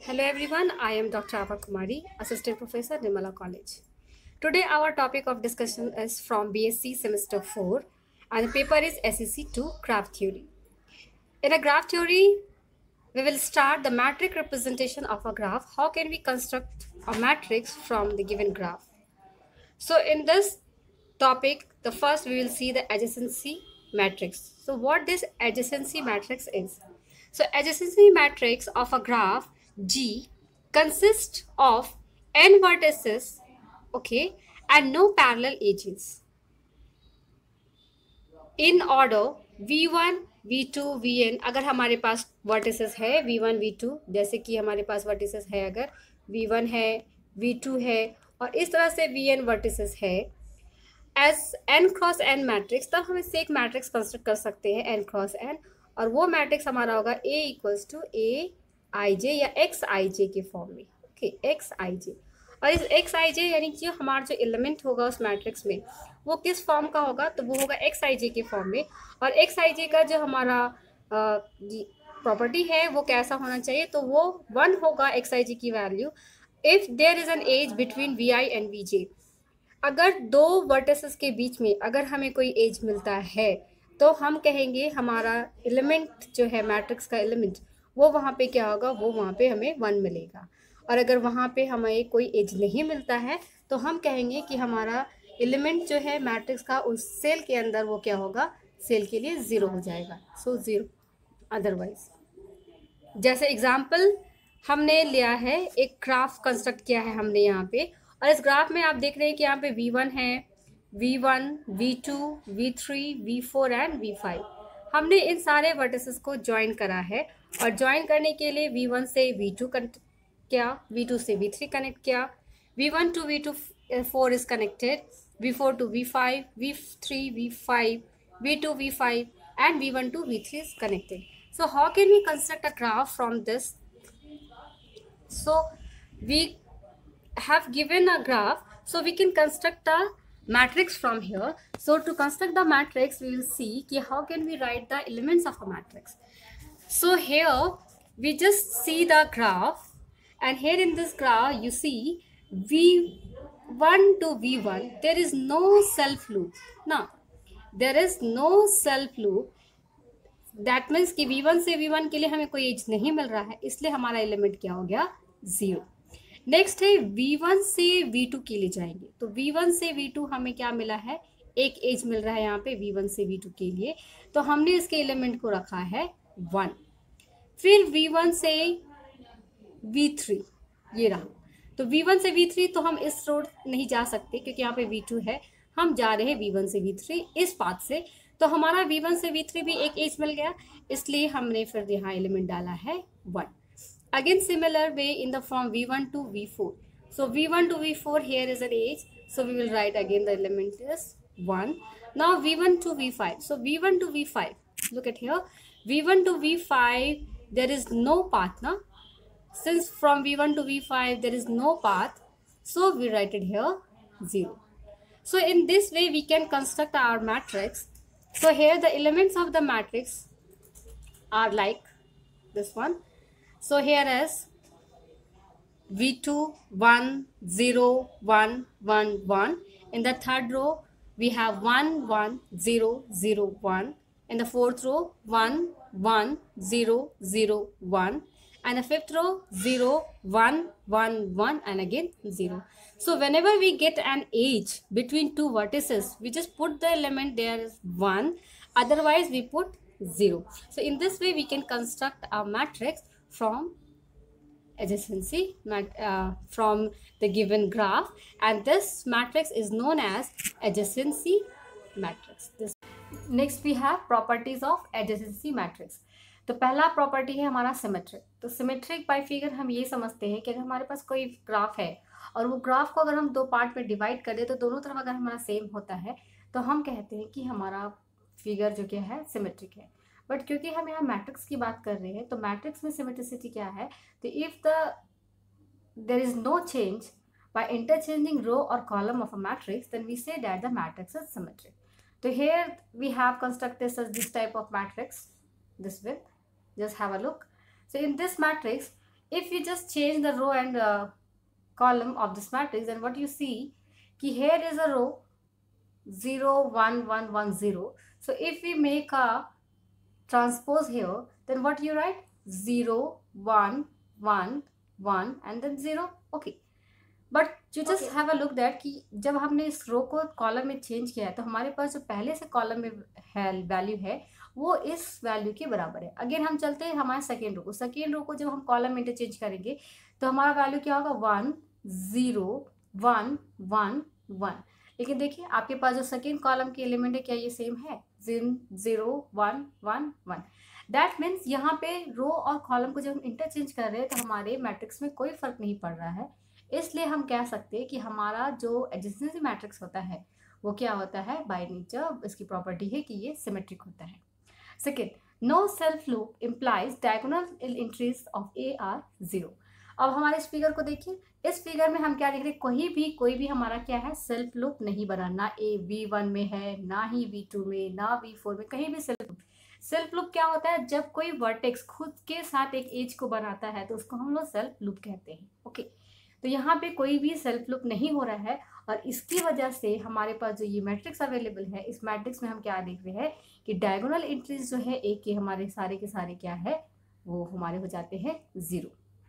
Hello everyone, I am Dr. Ava Kumari, Assistant Professor, Nirmala College. Today our topic of discussion is from BSc Semester 4 and the paper is SEC 2 Graph Theory. In a graph theory, we will start the matrix representation of a graph. How can we construct a matrix from the given graph? So in this topic, the first we will see the adjacency matrix. So what this adjacency matrix is? So adjacency matrix of a graph G consists of n vertices, okay, and no parallel edges in order v1 v2 vn. अगर हमारे पास vertices है v1 v2, जैसे कि हमारे पास vertices है अगर v1 है v2 है और इस तरह से vn vertices है S n cross n matrix, तब हम इससे एक मैट्रिक्स कंस्ट्रक्ट कर सकते हैं n क्रॉस n और वो मैट्रिक्स हमारा होगा A equals to A I J या एक्स आई जे के फॉर्म में, ओके एक्स आई जे। और इस एक्स आई जे यानी कि हमारा जो एलिमेंट होगा उस मैट्रिक्स में वो किस फॉर्म का होगा, तो वो होगा एक्स आई जे के फॉर्म में। और एक्स आई जे का जो हमारा प्रॉपर्टी है वो कैसा होना चाहिए, तो वो 1 होगा एक्स आई जे की value if there is an edge between V I and V J. अगर दो वर्टिसेस के बीच में अगर हमें कोई एज मिलता है तो हम कहेंगे हमारा एलिमेंट जो है मैट्रिक्स का एलिमेंट वो वहाँ पे क्या होगा, वो वहाँ पे हमें 1 मिलेगा। और अगर वहाँ पे हमें कोई एज नहीं मिलता है तो हम कहेंगे कि हमारा एलिमेंट जो है मैट्रिक्स का उस सेल के अंदर वो क्या होगा, सेल के लिए 0 हो जाएगा। सो 0 अदरवाइज। जैसे एग्जाम्पल हमने लिया है, एक ग्राफ कंस्ट्रक्ट किया है हमने यहाँ पे और इस ग्राफ में आप देख रहे हैं कि यहाँ पे v1 है, v1, v2, v3, v4 and v5। हमने इन सारे वर्टिसेस को ज्वाइन करा है और ज्वाइन करने के लिए v1 से v2 कनेक्ट किया, v2 से v3 कनेक्ट किया, v1 to v4 is connected, v4 to v5, v3 v5, v2 v5 and v1 to v3 is connected. So how can we construct a graph from this? So we have given a graph, so we can construct a matrix from here. So to construct the matrix we will see how can we write the elements of a matrix. So here we just see the graph and here in this graph you see v1 to v1 there is no self loop. Now there is no self loop, that means कि v1 से v1 के लिए हमें कोई as नहीं मिल रहा है, इसलिए हमारा एलिमेंट क्या हो गया, 0। नेक्स्ट है v1 से v2 के लिए जाएंगे, तो v1 से v2 हमें क्या मिला है, एक एज मिल रहा है यहाँ पे v1 से v2 के लिए, तो हमने इसके एलिमेंट को रखा है 1। फिर v1 से v3 ये रहा, तो v1 से v3 तो हम इस रोड नहीं जा सकते क्योंकि यहाँ पे v2 है, हम जा रहे हैं v1 से v3 इस पाथ से, तो हमारा v1 से v3 भी एक एज मिल गया, इसलिए हमने फिर यहाँ एलिमेंट डाला है 1। Again similar way in the form v1 to v4. So v1 to v4 here is an age. So we will write again the element is 1. Now v1 to v5. So v1 to v5. Look at here. v1 to v5 there is no path now. Since from v1 to v5 there is no path. So we write it here 0. So in this way we can construct our matrix. So here the elements of the matrix are like this one. So here is v2 1 0 1 1 1. In the third row we have 1 1 0 0 1. In the fourth row 1 1 0 0 1. And the fifth row 0 1 1 1 and again 0. So whenever we get an edge between two vertices, we just put the element there is 1. Otherwise we put 0. So in this way we can construct a matrix from adjacency from the given graph, and this matrix is known as adjacency matrix. Next we have properties of adjacency matrix. तो पहला property है हमारा symmetric. तो symmetric bye figure हम ये समझते हैं कि अगर हमारे पास कोई ग्राफ है और वो ग्राफ को अगर हम दो पार्ट में डिवाइड कर दे तो दोनों तरफ अगर हमारा सेम होता है तो हम कहते हैं कि हमारा फिगर जो क्या है सिमेट्रिक है। बट क्योंकि हम यहाँ मैट्रिक्स की बात कर रहे हैं तो मैट्रिक्स में सिमेट्रिसिटी क्या है, तो if there is no change by interchanging row or column of a matrix, then we say that the matrix is symmetric. So here we have constructed this type of matrix this way. Just have a look. So in this matrix if you just change the row and column of this matrix, then what you see कि here is a row 0 1 1 1 0. So if we make a transpose here, then what you write 0 1 1 1 and then 0. Okay, but you just have a look that कि जब हमने इस रो को column में change किया है तो हमारे पास जो पहले से कॉलम में है वैल्यू है वो इस वैल्यू के बराबर है. अगेन हम चलते हैं हमारे सेकेंड रो को जब हम कॉलम में इंटरचेंज करेंगे तो हमारा वैल्यू क्या होगा 1 0 1 1 1. लेकिन देखिए आपके पास जो सेकेंड कॉलम के एलिमेंट है क्या ये सेम है 0 1 1 1. दैट मीन्स यहाँ पे रो और कॉलम को जब हम इंटरचेंज कर रहे हैं तो हमारे मैट्रिक्स में कोई फर्क नहीं पड़ रहा है. इसलिए हम कह सकते हैं कि हमारा जो एडजेसेंसी मैट्रिक्स होता है वो क्या होता है बाय नेचर इसकी प्रॉपर्टी है कि ये सिमेट्रिक होता है. Second, no self loop implies diagonal entries of A are 0. अब हमारे इस फिगर को देखिए. इस फिगर में हम क्या देख रहे हैं कोई भी हमारा क्या है सेल्फ लूप नहीं बना. ना ए V1 में है ना ही V2 में ना V4 में कहीं भी सेल्फ लूप क्या होता है जब कोई वर्टेक्स खुद के साथ एक एज को बनाता है तो उसको हम लोग सेल्फ लूप कहते हैं. ओके, तो यहाँ पे कोई भी सेल्फ लूप नहीं हो रहा है और इसकी वजह से हमारे पास जो ये मैट्रिक्स अवेलेबल है इस मैट्रिक्स में हम क्या देख रहे हैं कि डायगोनल एंट्रीज जो है ए के हमारे सारे के सारे क्या है वो हमारे हो जाते हैं 0.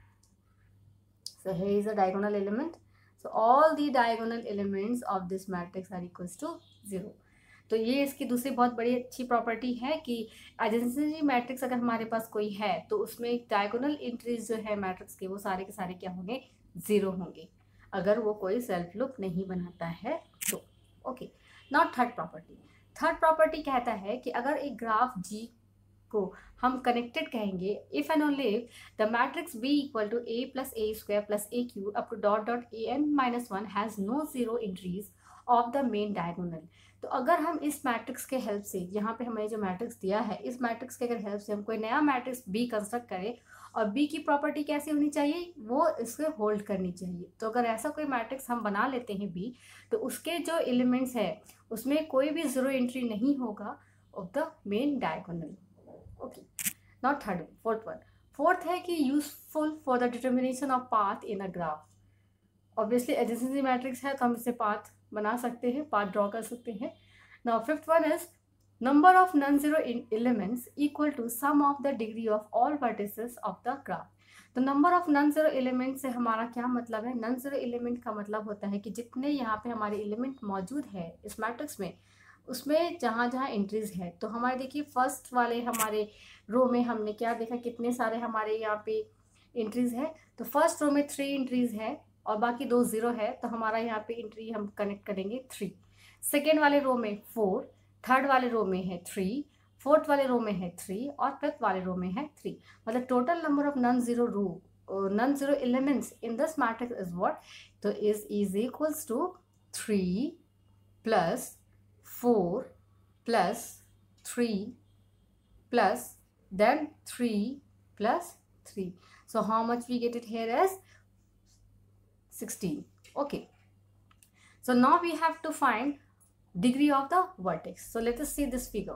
So here is a diagonal element. So all the diagonal elements of this matrix are equals to 0. तो ये इसकी दूसरी बहुत बड़ी अच्छी प्रॉपर्टी है कि एडजेसेंसी मैट्रिक्स अगर हमारे पास कोई है तो उसमें डायगोनल एंट्रीज जो है मैट्रिक्स के वो सारे के सारे क्या होंगे 0 होंगे अगर वो कोई सेल्फ लूप नहीं बनाता है तो. ओके, नाउ थर्ड प्रॉपर्टी कहता है कि अगर एक ग्राफ G को हम कनेक्टेड कहेंगे if and only if the matrix B equal to A plus A square plus A cube up to dot dot AN-1 has no 0 entries of the main diagonal. तो अगर हम इस matrix के help से यहाँ पे हमें जो मैट्रिक्स दिया है इस मैट्रिक्स के अगर हेल्प से हम कोई नया मैट्रिक्स B कंस्ट्रक्ट करें और B की प्रॉपर्टी कैसी होनी चाहिए वो इससे होल्ड करनी चाहिए. तो अगर ऐसा कोई मैट्रिक्स हम बना लेते हैं B तो उसके जो एलिमेंट्स है उसमें कोई भी 0 एंट्री नहीं होगा of the main diagonal. Okay, now fourth है कि useful for the determination of path in a graph. Obviously adjacency matrix है तो हम इससे पाथ बना सकते हैं पाथ ड्रॉ कर सकते हैं. Now fifth one is number of non-zero elements equal to sum of the degree of all vertices of the graph. तो number of non zero element से हमारा क्या मतलब है. नॉन जीरो एलिमेंट का मतलब होता है कि जितने यहाँ पे हमारे एलिमेंट मौजूद है इस मैट्रिक्स में उसमें जहाँ जहाँ एंट्रीज है. तो हमारे देखिए फर्स्ट वाले हमारे रो में हमने क्या देखा कितने सारे हमारे यहाँ पे एंट्रीज है. तो फर्स्ट रो में 3 एंट्रीज है और बाकी 2 0 है तो हमारा यहाँ पे एंट्री हम कनेक्ट करेंगे 3. सेकेंड वाले रो में 4, थर्ड वाले रो में है 3, फोर्थ वाले रो में है 3 और फिफ्थ वाले रो में है 3. मतलब total number of non zero elements in this matrix is what. तो is equals to 3 plus 4 plus 3 plus then 3 plus 3. So how much we get it here as 16. Okay, so now we have to find degree of the vertex. So let us see this figure,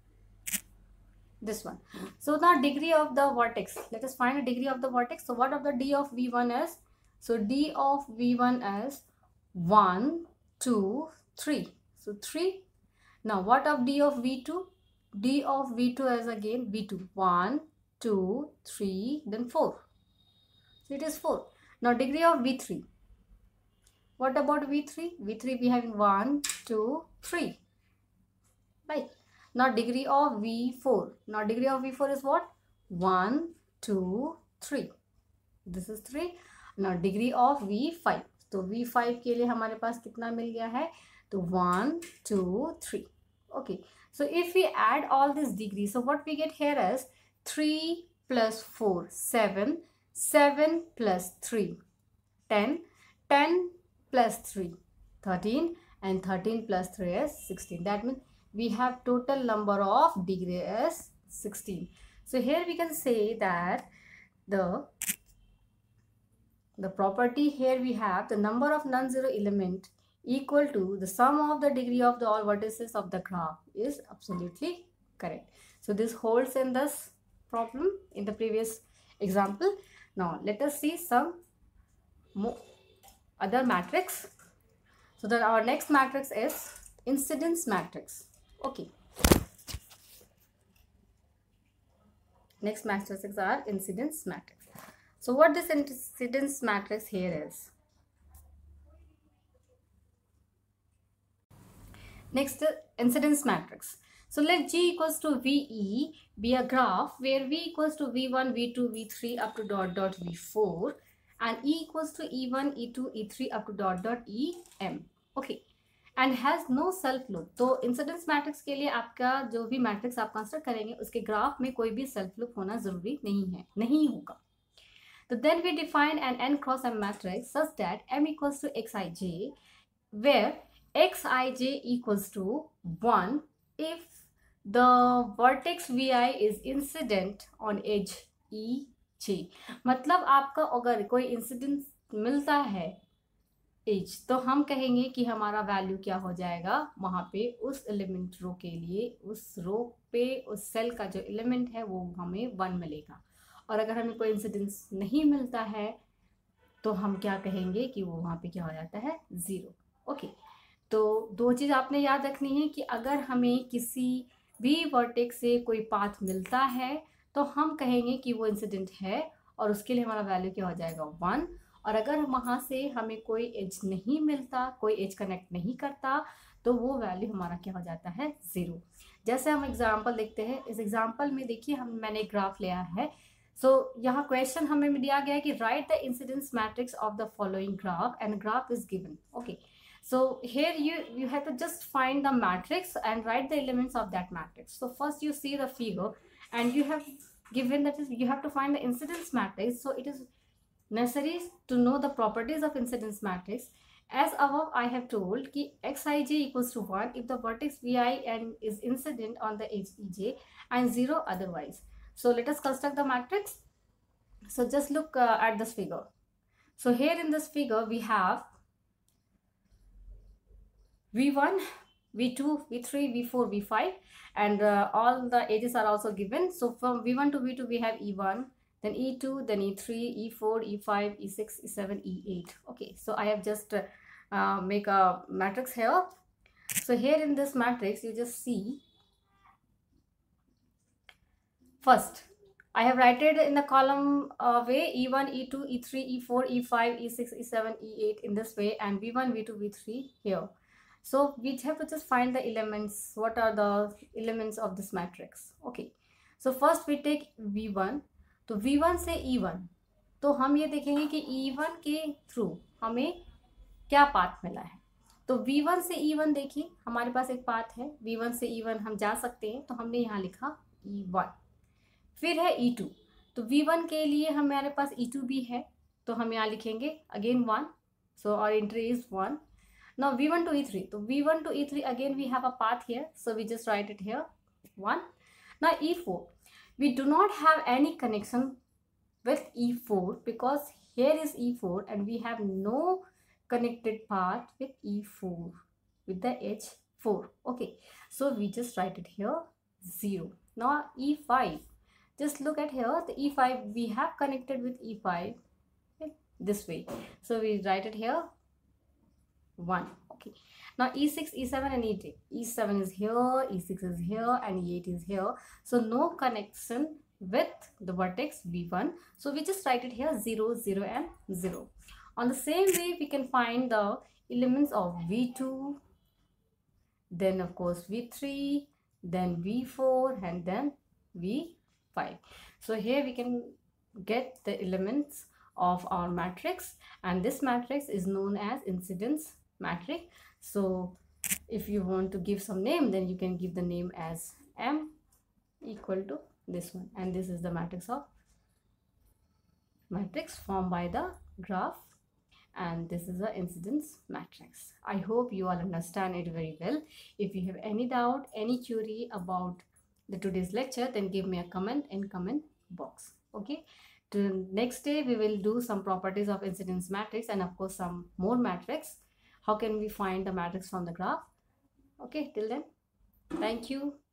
this one. So the degree of the vertex, let us find a degree of the vertex. So what of the d of V1 is? So d of V1 is 1 2 3. So 3. Now what of d of V2? D of V2 is again V2 1 2 3 then 4. So it is 4. Now degree of V3. What about V3? V3 we have 1 2 3. Right. Now degree of V4. Now degree of V4 is what? 1 2 3. This is 3. Now degree of V5. तो V5 के लिए हमारे पास कितना मिल गया है? तो 1 2 3. Okay. So if we add all these degrees, so what we get here is 3 plus 4 7, 7 plus 3 10, 10 plus 3 13 and 13 plus 3 is 16. That means we have total number of degree is 16. So here we can say that the property here we have the number of non-zero element equal to the sum of the degree of the all vertices of the graph is absolutely correct. So this holds in this problem in the previous example. Now let us see some more other matrix. So that our next matrix is incidence matrix. Okay. Next matrices are incidence matrix. So what this incidence matrix here is. Next, incidence matrix. So let G equals to VE be a graph where V equals to V1, V2, V3 up to dot dot V4 and E equals to E1, E2, E3 up to dot dot EM. Okay. And has no self loop. तो incidence matrix के लिए आपका जो भी matrix आप construct करेंगे उसके graph में कोई भी सेल्फ लूप होना जरूरी नहीं होगा. So then we define an n cross m matrix such that m equals to xij, where xij equals to 1 if the vertex vi is incident on edge ej. मतलब आपका अगर कोई इंसिडेंस मिलता है एज, तो हम कहेंगे कि हमारा वैल्यू क्या हो जाएगा वहाँ पे उस एलिमेंट रो के लिए, उस रो पे उस सेल का जो एलिमेंट है वो हमें 1 मिलेगा. और अगर हमें कोई इंसिडेंस नहीं मिलता है तो हम क्या कहेंगे कि वो वहाँ पे क्या हो जाता है 0. ओके. तो दो चीज़ आपने याद रखनी है कि अगर हमें किसी भी वर्टेक्स से कोई पाथ मिलता है तो हम कहेंगे कि वो इंसिडेंट है और उसके लिए हमारा वैल्यू क्या हो जाएगा 1. और अगर वहाँ से हमें कोई एज नहीं मिलता, कोई एज कनेक्ट नहीं करता, तो वो वैल्यू हमारा क्या हो जाता है 0. जैसे हम एग्जाम्पल देखते हैं. इस एग्जाम्पल में देखिए मैंने एक ग्राफ लिया है. सो यहाँ क्वेश्चन हमें दिया गया है कि write the incidence matrix of the following graph and graph is given. Okay. So here you have to just find the matrix and write the elements of that matrix. So first you see the figure and you have given that is you have to find the incidence matrix. So it is necessary to know the properties of incidence matrix. As above I have told ki xij equals to 1 if the vertex vi and is incident on the edge ej and 0 otherwise. So let us construct the matrix. So just look at this figure. So here in this figure we have V1, V2, V3, V4, V5 and all the edges are also given. So from V1 to V2 we have E1, then E2, then E3, E4, E5, E6, E7, E8. Okay, so I have just make a matrix here. So here in this matrix you just see, first I have written in the column way E1, E2, E3, E4, E5, E6, E7, E8 in this way and V1, V2, V3 here. So we have to just find the elements. What are the elements of this matrix? Okay. So first we take V1. तो V1 से E1 तो हम ये देखेंगे कि E1 के through हमें क्या पाथ मिला है. तो V1 से E1 देखिए हमारे पास एक पाथ है. V1 से E1 हम जा सकते हैं तो हमने यहाँ लिखा E1. फिर है E2. तो V1 के लिए हमारे पास E2 भी है तो हम यहाँ लिखेंगे again 1. So our entry is 1. Now V1 to E3. So V1 to E3 again we have a path here. So we just write it here 1. Now E4. We do not have any connection with E4 because here is E4 and we have no connected path with E4 with the edge 4. Okay. So we just write it here 0. Now E5. Just look at here. The E5 we have connected with E5 this way. So we write it here 1. Okay. Now E6, E7 and E8. E7 is here, E6 is here and E8 is here. So no connection with the vertex V1. So we just write it here 0, 0 and 0. On the same way we can find the elements of V2, then of course V3, then V4 and then V5. So here we can get the elements of our matrix and this matrix is known as incidence matrix. So if you want to give some name then you can give the name as M equal to this one and this is the matrix formed by the graph and this is the incidence matrix. I hope you all understand it very well. If you have any doubt, any query about the today's lecture then give me a comment in comment box. Okay. To next day we will do some properties of incidence matrix and of course some more matrix. How can we find the matrix from the graph? Okay, till then, thank you.